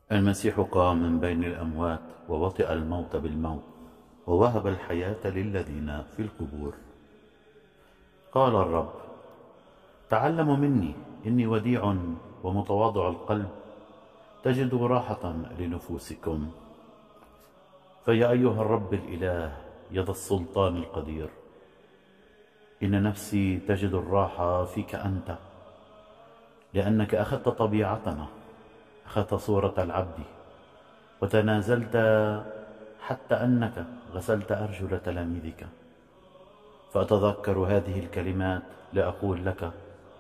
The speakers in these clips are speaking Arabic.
المسيح قام من بين الأموات ووطئ الموت بالموت ووهب الحياة للذين في القبور. قال الرب: تعلموا مني إني وديع ومتواضع القلب، تجدوا راحة لنفوسكم. فيا أيها الرب الإله يد السلطان القدير، إن نفسي تجد الراحة فيك أنت، لأنك أخذت طبيعتنا، أخذت صورة العبد، وتنازلت حتى أنك غسلت أرجل تلاميذك. فأتذكر هذه الكلمات لأقول لك: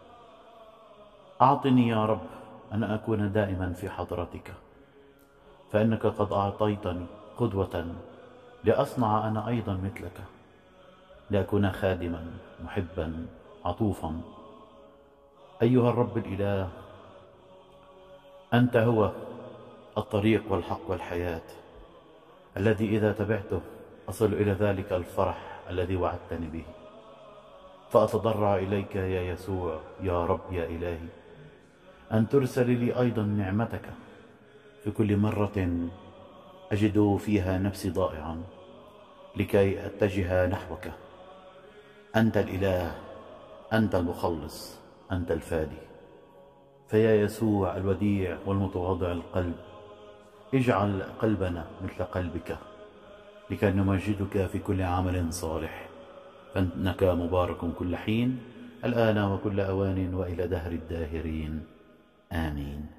أعطني يا رب أن أكون دائما في حضرتك، فإنك قد أعطيتني قدوة لأصنع أنا أيضا مثلك، لأكون خادما محبا عطوفا. أيها الرب الإله، أنت هو الطريق والحق والحياة، الذي إذا تبعته أصل إلى ذلك الفرح الذي وعدتني به. فأتضرع إليك يا يسوع يا رب يا إلهي أن ترسل لي أيضا نعمتك في كل مرة أجد فيها نفسي ضائعا، لكي أتجه نحوك. أنت الإله، أنت المخلص، أنت الفادي. فيا يسوع الوديع والمتواضع القلب، اجعل قلبنا مثل قلبك، لكي نمجدك في كل عمل صالح، فإنك مبارك كل حين، الآن وكل أوان وإلى دهر الداهرين. آمين.